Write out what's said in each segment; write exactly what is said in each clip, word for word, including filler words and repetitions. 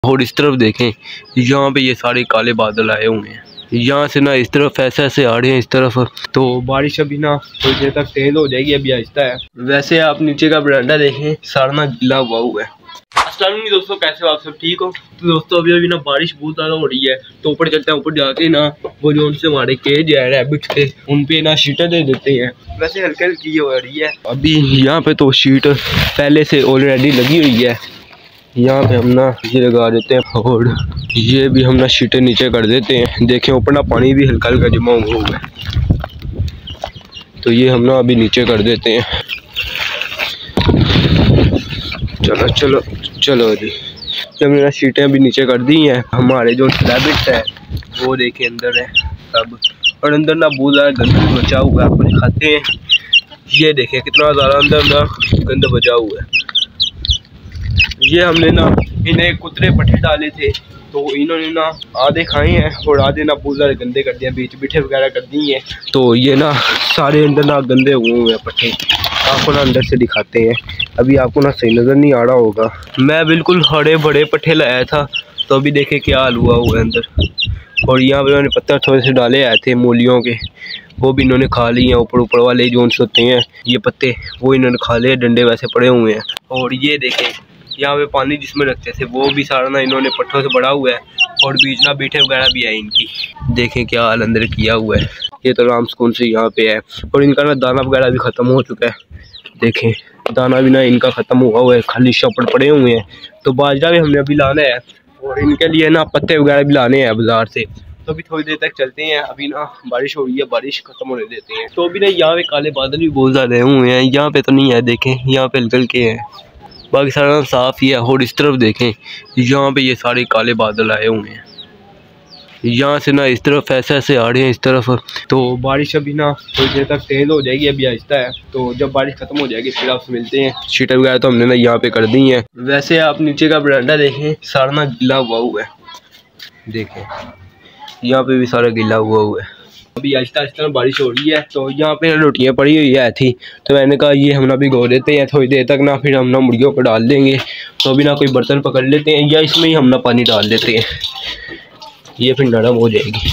और इस तरफ देखें, यहाँ पे ये सारे काले बादल आए हुए हैं। यहाँ से ना इस तरफ ऐसे ऐसे आ रहे हैं इस तरफ, तो बारिश अभी ना थोड़ी देर तक तेज हो जाएगी, अभी आहिस्ता है। वैसे आप नीचे का बरांडा देखें, सारा ना गीला हुआ हुआ है। अस्सलाम वालेकुम दोस्तों, कैसे हो आप सब, ठीक हो? तो दोस्तों अभी अभी ना बारिश बहुत ज़्यादा हो रही है, तो ऊपर चलते हैं। ऊपर जाके ना वो जो उनसे हमारे केज है रैबिट्स के, उन पे ना शीटें दे देते हैं। वैसे हल्की हल्की हो रही है अभी यहाँ पे, तो शीट पहले से ऑलरेडी लगी हुई है। यहाँ पे हम ना ये लगा देते हैं और ये भी हम ना शीटें नीचे कर देते हैं। देखें ऊपर ना पानी भी हल्का हल्का जमा हुआ है, तो ये हम ना अभी नीचे कर देते हैं। चलो चलो चलो जी, जब मैंने शीटें अभी नीचे कर दी हैं। हमारे जो रैबिट्स है वो देखें अंदर है सब, और अंदर ना बहुत ज़्यादा गंद बचा हुआ है, आपको दिखाते हैं। ये देखें कितना ज़्यादा अंदर ना गंद बचा हुआ है। ये हमने ना इन्हें कुतरे पट्टे डाले थे, तो इन्होंने ना आधे खाए हैं और आधे ना बहुत ज़्यादा गंदे कर दिए, बीच बिठे वगैरह कर दी हैं। तो ये ना सारे अंदर ना गंदे हुए हुए हैं पट्टे, आपको ना अंदर से दिखाते हैं। अभी आपको ना सही नज़र नहीं आ रहा होगा, मैं बिल्कुल हरे बड़े पट्टे लाया था, तो अभी देखे क्या हाल हुआ हुआ है अंदर। और यहाँ पे मैंने पत्थर थोड़े से डाले आए थे मूलियों के, वो भी इन्होंने खा लिए हैं। ऊपर ऊपर वाले जो होते हैं ये पत्ते, वो इन्होंने खा लिए, डंडे वैसे पड़े हुए हैं। और ये देखें यहाँ पे पानी जिसमें रखते थे वो भी सारा ना इन्होंने पट्टों से बड़ा हुआ है, और बीच ना बीठे वगैरह भी है इनकी। देखें क्या हाल अंदर किया हुआ है। ये तो राम सुकून से यहाँ पे है, और इनका ना दाना वगैरह भी ख़त्म हो चुका है। देखें दाना भी ना इनका ख़त्म हुआ हुआ है, खाली शपड़ पड़े हुए हैं। तो बाजरा भी हमने अभी लाना है, और इनके लिए ना पत्ते वगैरह भी लाने हैं बाज़ार से। तो अभी थोड़ी देर तक चलते हैं, अभी ना बारिश हो रही है, बारिश खत्म होने देते हैं। तो अभी ना यहाँ पे काले बादल भी बहुत ज़्यादा हुए हैं, यहाँ पे तो नहीं है, देखें यहाँ पे हल्के हल्के हैं, बाकी सारा साफ़ ही है। और इस तरफ देखें, यहाँ पे ये सारे काले बादल आए हुए हैं। यहाँ से ना इस तरफ ऐसे ऐसे आ रहे हैं इस तरफ, तो बारिश अभी ना थोड़ी देर तक तेज हो जाएगी, अभी आहिस्ता है। तो जब बारिश खत्म हो जाएगी फिर आपसे मिलते हैं। शीटें वगैरह तो हमने ना यहाँ पे कर दी हैं। वैसे आप नीचे का बरांडा देखें, सारा ना गीला हुआ हुआ है। देखें यहाँ पे भी सारा गीला हुआ हुआ है। अभी आहिस्ता आहिस्ता बारिश हो रही है, तो यहाँ पे रोटियाँ पड़ी हुई है थी, तो मैंने कहा ये हम ना भिगो देते हैं थोड़ी देर तक ना, फिर हम ना मुर्गियों को डाल देंगे। तो अभी ना कोई बर्तन पकड़ लेते हैं, या इसमें ही हम ना पानी डाल देते हैं, ये फिर नरम हो जाएगी।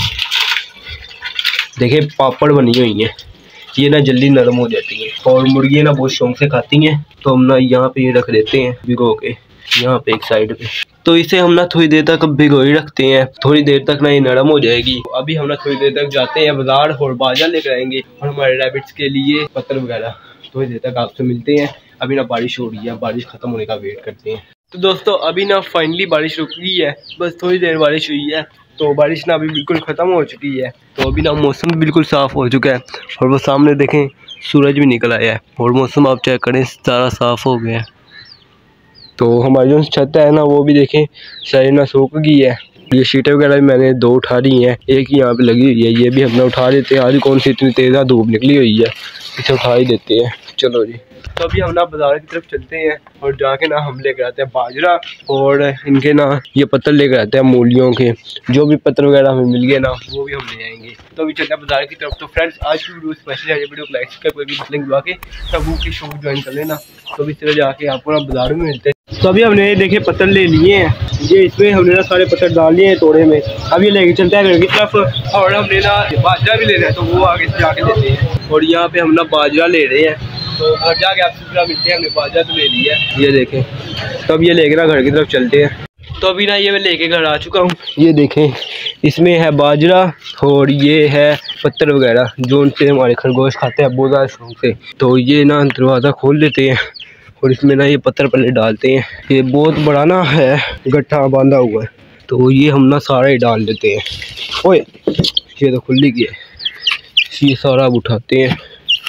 देखिए पापड़ बनी हुई हैं, ये ना जल्दी नरम हो जाती है, और मुर्गियाँ ना बहुत शौक से खाती हैं। तो हम ना यहाँ पे ये रख देते हैं भिगो के, यहाँ पे एक साइड पे। तो इसे हम ना थोड़ी देर तक भिगो ही रखते हैं, थोड़ी देर तक ना ये नरम हो जाएगी। अभी हम ना थोड़ी देर तक जाते हैं बाजार और बाजरा लेकर आएंगे, और हमारे रैबिट्स के लिए पत्थर वगैरह। थोड़ी देर तक आपसे मिलते हैं। अभी ना बारिश हो रही है, बारिश खत्म होने का वेट करते हैं। तो दोस्तों अभी ना फाइनली बारिश रुक गई है, बस थोड़ी देर बारिश हुई है, तो बारिश ना अभी बिल्कुल ख़त्म हो चुकी है। तो अभी ना मौसम भी बिल्कुल साफ़ हो चुका है, और वो सामने देखें सूरज भी निकल आया है, और मौसम आप चेक करें सारा साफ़ हो गया है। तो हमारी जो छत है ना वो भी देखें सारी ना सूख गई है। ये शीटें वगैरह भी मैंने दो उठा ली हैं, एक ही यहाँ पे लगी हुई है, ये भी हमने उठा देते हैं। आज कौन सी इतनी तेज़ धूप निकली हुई है, इसे उठा ही देते हैं। चलो जी, तो अभी हम ना बाजार की तरफ चलते हैं, और जाके ना हम लेकर आते हैं बाजरा, और इनके ना ये पत्थर लेकर आते हैं मूलियों के। जो भी पत्थर वगैरह हमें मिल गए ना वो भी हम ले आएंगे। तो अभी चलते हैं बाजार की तरफ। तो फ्रेंड्स आज की वीडियो स्पेशल है, वीडियो को लाइक कर कोई भी लिंक दबा के सब की शो ज्वाइन कर लेना। तो अभी तरह जाके आपको ना बाजार में मिलते हैं। तो अभी हमने देखे पत्थर ले लिए हैं, ये इसमें हमने ना सारे पत्थर डाल लिए हैं तोड़े में। अब ये लेके चलते हैं घर की तरफ, और हमने ना बाजरा भी लेना है, तो वो आगे से जाके लेते हैं। और यहाँ पे हम ना बाजरा ले रहे हैं, तो घर जाके आपसे पूरा मिलते हैं। हमने बाजरा तो ले लिया है, ये देखें। तो अब ये लेके ना घर की तरफ चलते हैं। तो अभी ना ये मैं लेके घर आ चुका हूँ, ये देखें इसमें है बाजरा, और ये है पत्थर वगैरह जो उनसे हमारे खरगोश खाते हैं बहुत ज़्यादा शौक से। तो ये ना दरवाज़ा खोल देते हैं, और इसमें ना ये पत्थर पहले डालते हैं। ये बहुत बड़ा ना है गट्ठा बांधा हुआ है, तो ये हम ना सारा ही डाल देते हैं। ओए ये तो खुली की है, ये सारा अब उठाते हैं,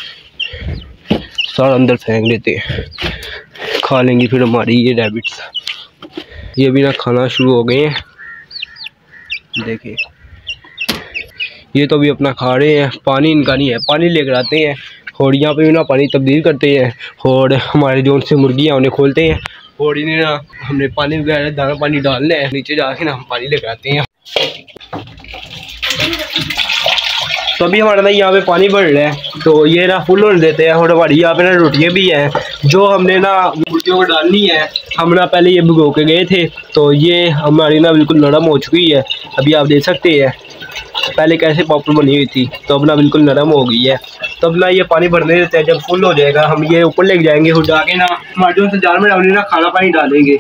सारा अंदर फेंक देते हैं, खा लेंगी फिर हमारी ये रैबिट्स। ये भी ना खाना शुरू हो गए हैं, देखिए ये तो भी अपना खा रहे हैं। पानी इनका नहीं है, पानी लेकर आते हैं, और यहाँ पे भी ना पानी तब्दील करते हैं, और हमारे जो उनसे मुर्गियाँ उन्हें खोलते हैं, और इन्हें ना हमने पानी वगैरह दाना पानी डालना है। नीचे जाके ना हम पानी लेकर आते हैं। तो अभी हमारा ना यहाँ पे पानी बढ़ रहा है, तो ये ना फुल होने देते हैं। और हमारी यहाँ पे ना रोटियाँ भी हैं जो हमने ना मुर्गियों को डालनी है। हम ना पहले ये भिगो के गए थे, तो ये हमारी ना बिल्कुल नरम हो चुकी है। अभी आप देख सकते हैं पहले कैसे पॉपर बनी हुई थी, तो अब ना बिल्कुल नरम हो गई है। तो अब ना ये पानी भरने देते हैं, जब फुल हो जाएगा हम ये ऊपर लेके जाएंगे और जाके ना हमारे जो जार में डालने ना खाना पानी डालेंगे।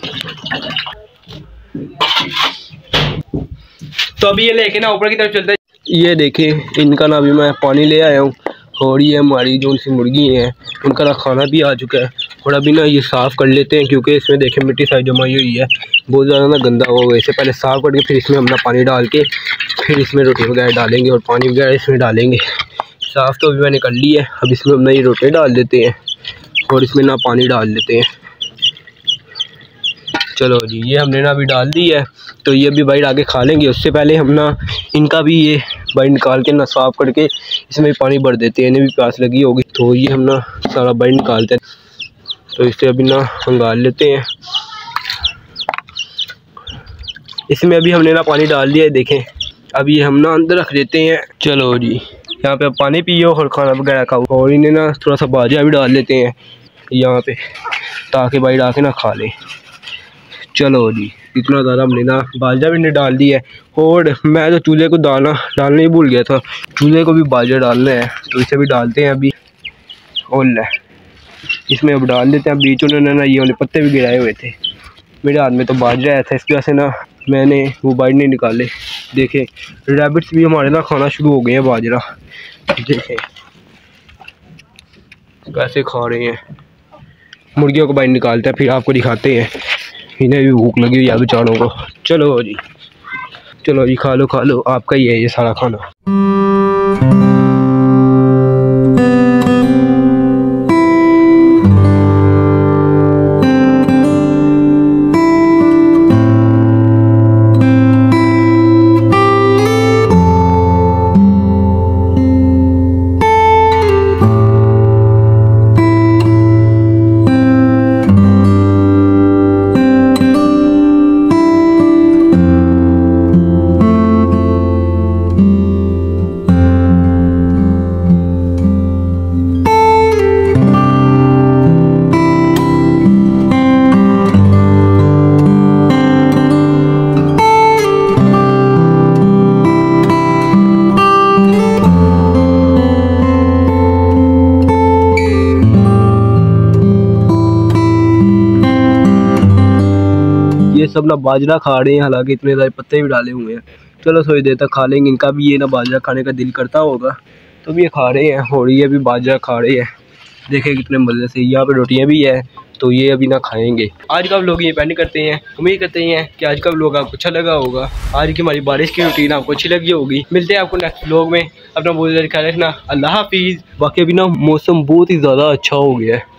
तो अभी ये लेके ना ऊपर की तरफ चलते हैं। ये देखें इनका ना अभी मैं पानी ले आया हूँ, और ये हमारी जो सी मुर्गी हैं उनका ना खाना भी आ चुका है। और अभी ना ये साफ़ कर लेते हैं, क्योंकि इसमें देखें मिट्टी सारी जमाई हुई है, बहुत ज़्यादा ना गंदा हो गया। इसे पहले साफ़ करके फिर इसमें हम ना पानी डाल के फिर इसमें रोटी वगैरह डालेंगे और पानी वगैरह इसमें डालेंगे। साफ़ तो अभी मैंने कर ली है। अब इसमें हम ना ये रोटी डाल देते हैं और इसमें ना पानी डाल देते हैं। चलो जी, ये हमने ना अभी डाल दी है, तो ये भी बाइट आके खा लेंगे। उससे पहले हम ना इनका भी ये बाइट निकाल के ना साफ़ करके इसमें पानी भर देते हैं। इन्हें भी प्यास लगी होगी, तो ये हम ना सारा बाइट निकालते हैं। तो इसे अभी ना अंगाल लेते हैं। इसमें अभी हमने ना पानी डाल दिया है, देखें। अभी ये हम ना अंदर रख देते हैं। चलो जी, यहाँ पे पानी पियो और खाना वगैरह खाओ। और इन्हें ना थोड़ा सा बाजरा भी डाल लेते हैं यहाँ पे, ताकि बाइट आके ना खा ले। चलो जी, इतना ज़्यादा हमने ना बाजरा भी नहीं डाल दिया है। और मैं तो चूल्हे को डालना डालना ही भूल गया था, चूल्हे को भी बाजरा डालना है, तो इसे भी डालते हैं अभी। और इसमें अब डाल देते हैं। बीच उन्होंने ना ये वाले पत्ते भी गिराए हुए थे, मेरे हाथ में तो बाजरा आया था, इसकी वजह से ना मैंने वो बाइट नहीं निकाले। देखें रैबिट्स भी हमारे ना खाना शुरू हो गए हैं बाजरा, देखें कैसे खा रहे हैं। मुर्गियों को बाइट निकालते हैं, फिर आपको दिखाते हैं। इन्हें भी भूख लगी हुई है बेचारों को। चलो जी, चलो जी, खा लो खा लो, आपका ही है ये सारा खाना। ये सब ना बाजरा खा रहे हैं, हालांकि इतने सारे पत्ते भी डाले हुए हैं। चलो थोड़ी देर तक खा लेंगे। इनका भी ये ना बाजरा खाने का दिल करता होगा, तो भी ये खा रहे हैं। और ये भी बाजरा खा रहे हैं, देखें कितने मज़े से। यहाँ पे रोटियाँ भी है, तो ये अभी ना खाएंगे। आज का व्लॉग ये पेंड करते हैं। उम्मीद करते हैं कि आज का व्लॉग आपको अच्छा लगा होगा। आज की हमारी बारिश की रूटीन आपको अच्छी लगी होगी। मिलते हैं आपको नेक्स्ट व्लॉग में। अपना बहुत ज़्यादा ख्याल रखना। अल्लाह हाफिज़। बाकी अभी ना मौसम बहुत ही ज़्यादा अच्छा हो गया है।